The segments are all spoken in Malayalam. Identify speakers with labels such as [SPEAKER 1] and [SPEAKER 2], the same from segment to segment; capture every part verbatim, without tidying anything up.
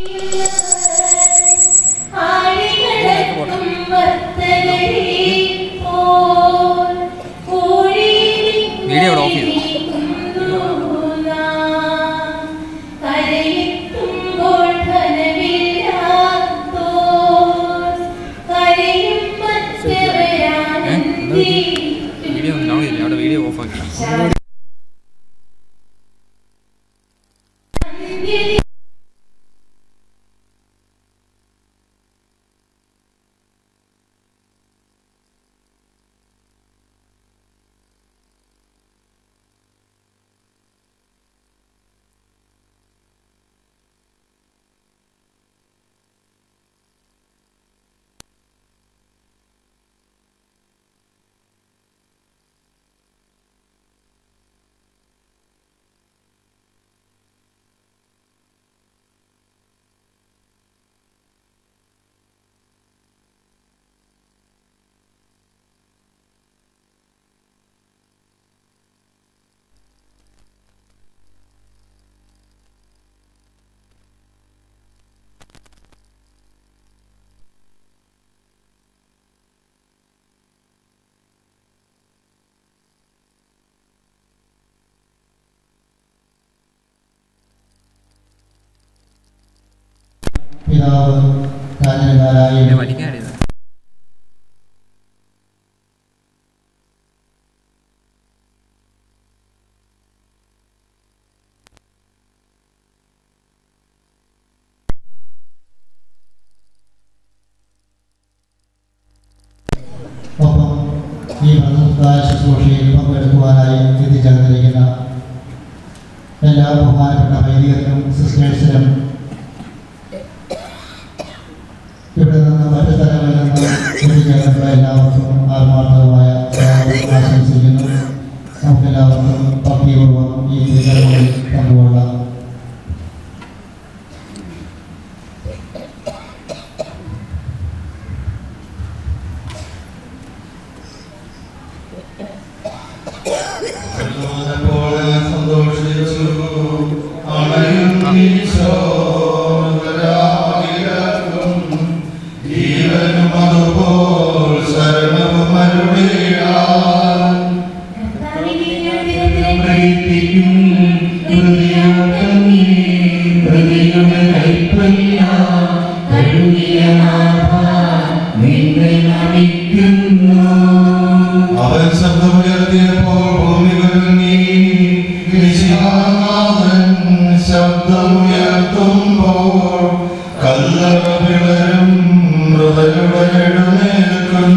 [SPEAKER 1] വീഡിയോ ഓഫ് ചെയ്തു. വീഡിയോ ഒന്നും ഡൗൺ ചെയ്തില്ല, അവിടെ വീഡിയോ ഓഫ് ആക്കി.
[SPEAKER 2] പിതാവ് കാഞ്ഞിരക്കാരായി
[SPEAKER 1] വലിക്കാറിയത്
[SPEAKER 2] ഒപ്പം ഈ മതസ്ഥായ ശുശ്രൂഷയിൽ പങ്കെടുക്കുവാനായി എത്തിച്ചേർന്നിരിക്കുന്ന എല്ലാ ബഹുമാനപ്പെട്ട വൈദികർക്കും സിസ്റ്റേഴ്സിനും ഇവിടെ നിന്ന് മറ്റു സ്ഥലങ്ങളിൽ നിന്ന് എത്തിച്ചേർന്നിട്ടുള്ള എല്ലാവർക്കും ആത്മാർത്ഥമായ സ്വാഗതം ആശംസിക്കുന്നു. നമുക്കെല്ലാവർക്കും ഭക്തിപൂർവ്വം ഈ തിരുക്കർമ്മങ്ങളിൽ പങ്കുകൊള്ളാം.
[SPEAKER 3] അവൻ ശബ്ദമുയർത്തിയപ്പോൾ ഭൂമി കുലുങ്ങി. ശബ്ദമുയർത്തുമ്പോൾ കല്ലറ പിളരും, മൃതരുടെ എഴുന്നേൽക്കും.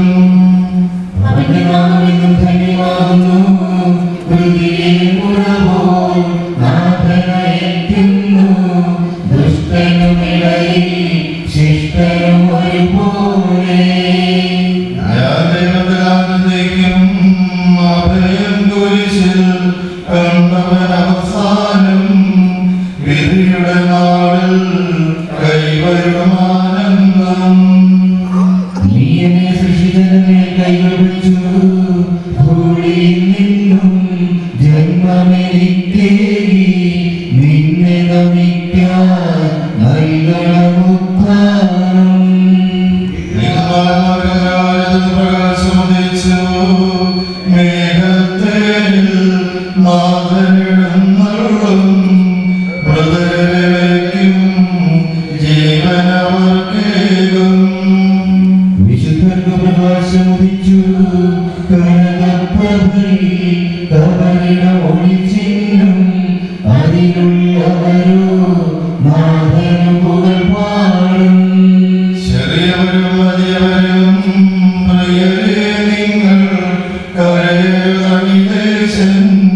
[SPEAKER 3] ഞാൻ ദൈവത്തിലാനന്ദിക്കും. അഭയം കുരിശിൽ കണ്ടവൻ അവസാനം വിധിയുടെ നാളിൽ കൈവരുമാനന്ദം.
[SPEAKER 4] നീ എന്നെ സൃഷ്ടിച്ചതിനെ കൈവച്ചു, ഭൂമിയിൽ നിന്നും ജന്മമെനിക്കേകി, നിന്നെ നമിക്കാൻ നൽകണമുദ്ധാനം.
[SPEAKER 3] പ്രകാശമുദിച്ചു മേഘത്തേരിൽ നാഥനിടുന്നള്ളും. മൃതരിലേക്കും ജീവനവർക്കേകും.
[SPEAKER 4] വിശുദ്ധർക്ക് പ്രകാശമുദിച്ചു, കനകപ്രഭയിൽ കബറിടം ഒളിച്ചിന്നും. അതിലുള്ളവരോ നാഥനു പുകഴ് പാടും.
[SPEAKER 3] ചെറിയവരും വലിയവരും പ്രിയരേ, നിങ്ങൾ കരയേറിദേശൻ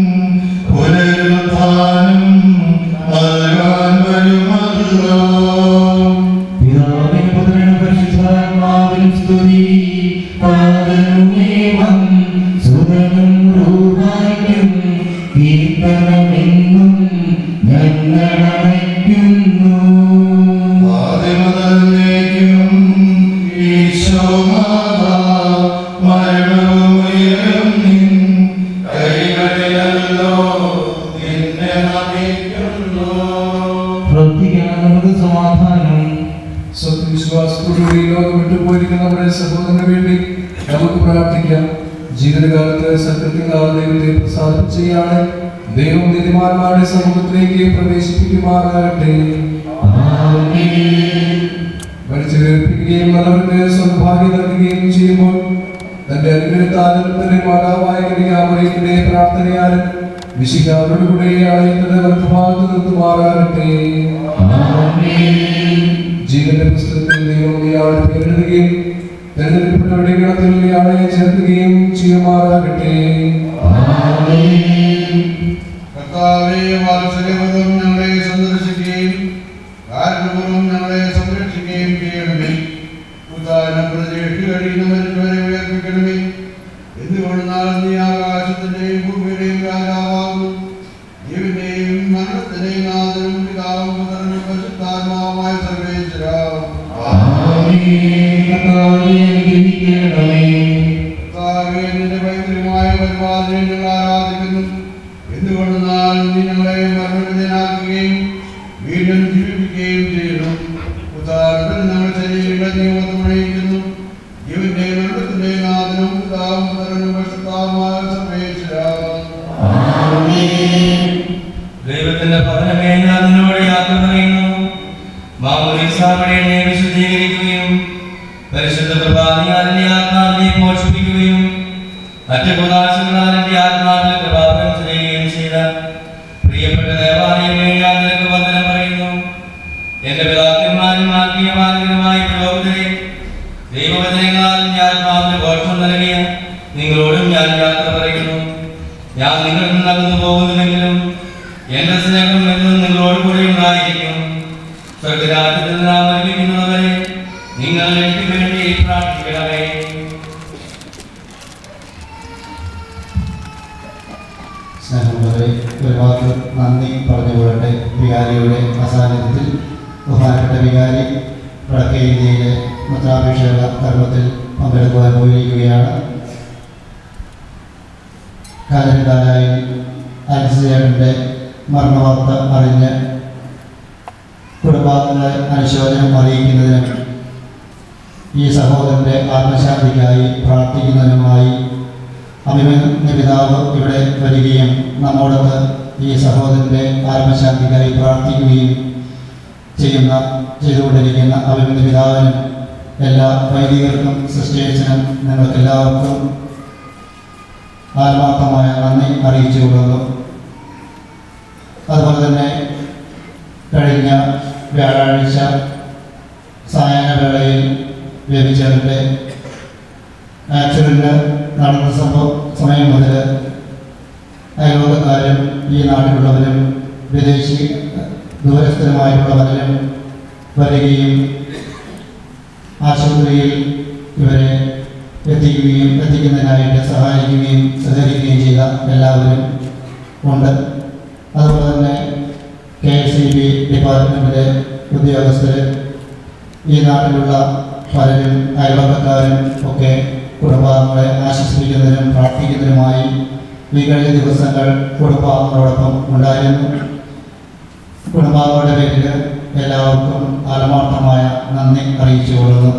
[SPEAKER 3] പുനരുത്ഥാനം നൽകാൻ വരുമല്ലോ.
[SPEAKER 4] പിതാവിനും പുത്രനും പരിശുദ്ധാത്മാവിനും സ്തുതി. പാദനുമേവം സുതനും റൂഹായ്ക്കും ഈ
[SPEAKER 5] സഹോദരന് വേണ്ടി നമുക്ക് പ്രാർത്ഥിക്കാം. ജീവിതകാലത്ത് സത്യത്തിനാൾ ദൈവത്തെ പ്രസാദിപ്പിച്ചയാണ് ദൈവം നീതിമാന്മാരുടെ സമൂഹത്തിലേക്ക് പ്രവേശിപ്പിക്കുമാറാകട്ടെ. മരിച്ചു കേൾപ്പിക്കുകയും നല്ലവർക്ക് സൗഭാഗ്യം നൽകുകയും ചെയ്യുമ്പോൾ തന്റെ അനുഗ്രഹത്താലും തന്റെ മാതാവായ കന്യകാമറിയത്തിന്റെ പ്രാർത്ഥനയാലും വിശുദ്ധരുടെ കൂടെ ആലയത്തിന്റെ വലതുഭാഗത്ത് നിർത്തുമാറാകട്ടെ. ജീവന്റെ പുസ്തകത്തിൽ ദൈവം ഇയാളുടെ പേരെഴുതുകയും തെരഞ്ഞെടുപ്പിന്റെ ഗണത്തിൽ ഇയാളെ ചേർക്കുകയും ചെയ്യുമാറാകട്ടെ.
[SPEAKER 3] കർത്താവേ, വാത്സല്യപൂർവ്വം ഞങ്ങളെ സന്ദർശിക്കുകയും കാരുണ്യപൂർവ്വം ഞങ്ങളെ സംരക്ഷിക്കുകയും ചെയ്യണമേ. ഉദാഹരണം പ്രതീക്ഷ കഴിയുന്നവരെ ഉയർപ്പിക്കണമേ. എന്തുകൊണ്ടാൽ നീ ആകാശത്തിന്റെയും ഭൂമിയുടെയും രാജാവാകുന്നു. ജീവന്റെയും മരണത്തിന്റെയും നാഥനും പിതാവും പുത്രനും പരിശുദ്ധാത്മാവുമായ സർവേശ്വരാ. കർത്താവേ, നിന്റെ പൈതൃകമായ പരിപാലനയെ ഞങ്ങൾ ആരാധിക്കുന്നു. എന്തുകൊണ്ടെന്നാൽ നീ ഞങ്ങളെ മരണവിധേയനാക്കുകയും വീണ്ടും ജീവിപ്പിക്കുകയും ചെയ്യുന്നു. ഉദാഹരണത്തിന് ഞങ്ങൾ ശരീരങ്ങളെ നിയമത്തമണിയിക്കുന്നു. ജീവന്റെയും മരണത്തിന്റെയും നാഥനും പിതാവും പുത്രനും പരിശുദ്ധാത്മാവുമായ സർവേശ്വരാ.
[SPEAKER 6] ദൈവത്തിന്റെ പതനമേ, ഞാൻ നിന്നോട് യാത്ര പറയുന്നു. മാമോദീസാവഴിയെ വിശുദ്ധീകരിക്കുകയും പരിശുദ്ധ കൃപാനിയാൽ എന്റെ ആത്മാവിനെ പോഷിപ്പിക്കുകയും മറ്റു കുദാശകളാൽ എന്റെ ആത്മാവിൽ കൃപാപനം ചെയ്യുകയും ചെയ്ത പ്രിയപ്പെട്ട ദേവാലയമേ, ഞാൻ നിനക്ക് വന്ദനം പറയുന്നു. എന്റെ പിതാക്കന്മാരും ആത്മീയമാനകരമായി പുരോഹിതരെ, ദൈവവചനങ്ങളാൽ എന്റെ ആത്മാവിന് പോഷണം നൽകിയ നിങ്ങളോടും ഞാൻ യാത്ര പറയുന്നു. ഞാൻ നിങ്ങളിൽ നിന്ന് അകന്നു പോകുന്നുവെങ്കിലും എന്റെ സ്നേഹം എന്നും നിങ്ങളോട് കൂടെ ഉണ്ടായിരിക്കും. സ്വർഗരാജ്യത്തിൽ നാം ലഭിക്കുന്നവരെ നിങ്ങൾ എനിക്ക് വേണ്ടി പ്രാർത്ഥിക്കണമേ.
[SPEAKER 2] സ്നേഹമുള്ളവരെ, ഒരുപാട് നന്ദി പറഞ്ഞുകൊള്ളട്ടെ. വികാരിയുടെ അസാന്നിധ്യത്തിൽ ബഹുമാനപ്പെട്ട വികാരി വടക്കേ ഇന്ത്യയിലെ മന്ത്രാഭിഷേക കർമ്മത്തിൽ പങ്കെടുക്കുവാൻ പോയിരിക്കുകയാണ്. കാലത്തായി അലക്സിയുടെ മരണവാർത്ത അറിഞ്ഞ് കുടുംബാംഗങ്ങളെ അനുശോചനം അറിയിക്കുന്നതിനും ഈ സഹോദരൻ്റെ ആത്മശാന്തിക്കായി പ്രാർത്ഥിക്കുന്നതിനുമായി അഭിമന്യ പിതാവ് ഇവിടെ വരികയും നമ്മോടൊത്ത് ഈ സഹോദരൻ്റെ ആത്മശാന്തിക്കായി പ്രാർത്ഥിക്കുകയും ചെയ്യുന്ന ചെയ്തുകൊണ്ടിരിക്കുന്ന അഭിമന്യ പിതാവിനും എല്ലാ വൈദികർക്കും സിസ്റ്റേഴ്സിനും നിങ്ങൾക്കെല്ലാവർക്കും ആത്മാർത്ഥമായ നന്ദി അറിയിച്ചുകൊള്ളുന്നു. അതുപോലെ തന്നെ കഴിഞ്ഞ വ്യാഴാഴ്ച സായാഹ്നവേളയിൽ ലഭിച്ചവരുടെ ആക്സിഡൻറ്റ് നടന്ന സംഭവ സമയം മുതൽ അയൽവക്കക്കാരും ഈ നാട്ടിലുള്ളവരും വിദേശി ദൂരസ്ഥരുമായിട്ടുള്ള പലരും വരികയും ആശുപത്രിയിൽ ഇവരെ എത്തിക്കുകയും എത്തിക്കുന്നതിനായിട്ട് സഹായിക്കുകയും സഹകരിക്കുകയും ചെയ്ത എല്ലാവരും ഉണ്ട്. അതുപോലെ തന്നെ കെ എസ് ഇ ബി ഡിപ്പാർട്ട്മെൻറ്റിലെ ഉദ്യോഗസ്ഥർ, ഈ നാട്ടിലുള്ള പലരും അയൽവക്കക്കാരും ഒക്കെ കുടുംബാംഗങ്ങളെ ആശ്വസിപ്പിക്കുന്നതിനും പ്രാർത്ഥിക്കുന്നതിനുമായി ഈ കഴിഞ്ഞ ദിവസങ്ങൾ കുടുംബാംഗങ്ങളോടൊപ്പം ഉണ്ടായിരുന്നു. കുടുംബാംഗങ്ങളുടെ പേരിൽ എല്ലാവർക്കും ആത്മാർത്ഥമായ നന്ദി അറിയിച്ചുകൊള്ളുന്നു.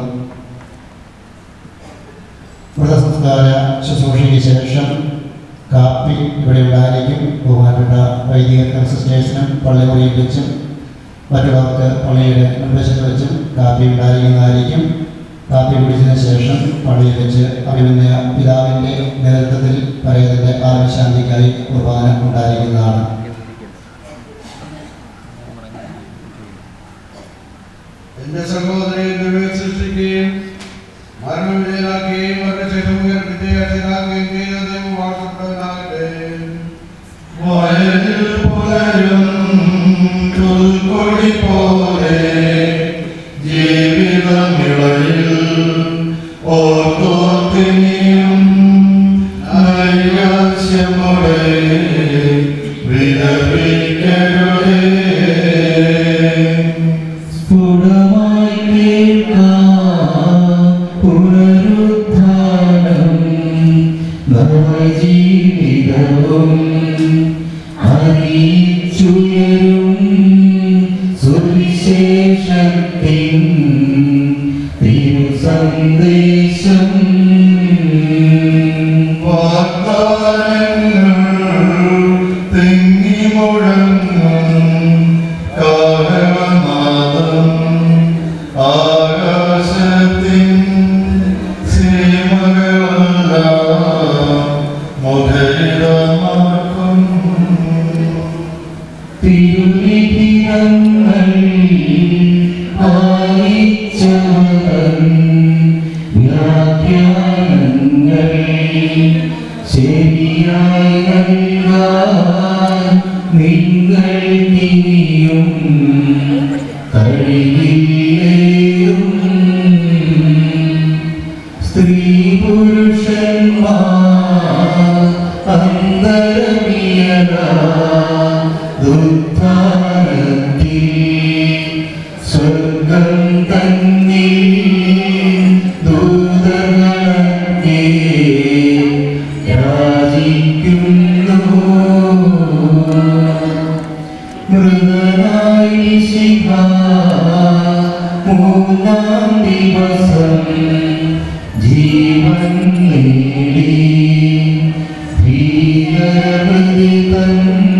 [SPEAKER 2] മൃതസംസ്കാര ശുശ്രൂഷയ്ക്ക് ശേഷം കാപ്പി ഇവിടെ ഉണ്ടായിരിക്കും. ബഹുമാനപ്പെട്ട വൈദിക സിസ്റ്റേഴ്സിനും പള്ളിമുറിയിൽ വെച്ചും മറ്റുള്ളവർക്ക് പള്ളിയുടെ നിർദ്ദേശത്തിൽ വെച്ചും കാപ്പി ഉണ്ടായിരിക്കുന്നതായിരിക്കും. കാപ്പി കുടിച്ചതിന് ശേഷം പള്ളിയിൽ വെച്ച് അഭിമന്യ പിതാവിൻ്റെ നേതൃത്വത്തിൽ പരേതൻ്റെ ആത്മശാന്തിക്കായി കുർബാന ഉണ്ടായിരിക്കുന്നതാണ്.
[SPEAKER 3] എന്റെ സഹോദരനെ സൃഷ്ടിക്കുകയും മരണം വിജയനാക്കുകയും അവരുടെ ശേഷം ഉയർപ്പിച്ച് അച്ഛനാക്കുകയും ചെയ്ത ദൈവം വാഴ്ത്തപ്പെട്ടവനാകട്ടെ.
[SPEAKER 4] വയലിൽ പുലരും പുൽക്കൊടി പോലെ ജീവിതമിളയിൽ ഓർത്തോർത്തിനിയും നൈരാശ്യമുടെ വിലപിക്കരുതേ. സ്ഫുടമായി കേൾക്കാം പുനരുദ്ധാനം നവജീവിതവും അറിയിച്ചുയരും സുവിശേഷത്തിൻ തിരുസന്ദേശം. സ്ഥിരമാക്കും തിരുവിധിരങ്ങൾ വായിച്ചവൻ വ്യാഖ്യാനങ്ങൾ ശരിയായി നൽകാൻ നിങ്ങൾ ഇനിയും കഴിയില്ലേയും സ്ത്രീ പുരുഷന്മാർ അന്തരമിയതാ ദുഃഖാനത്തിൽ സ്വർഗം തന്നിൽ ദൂതങ്ങളെ യാചിക്കുന്നു മൃഗനായി ശിഖ മൂന്നാം ദിവസം ജീവൻ നേടി ഭീകരമൃതി തൻ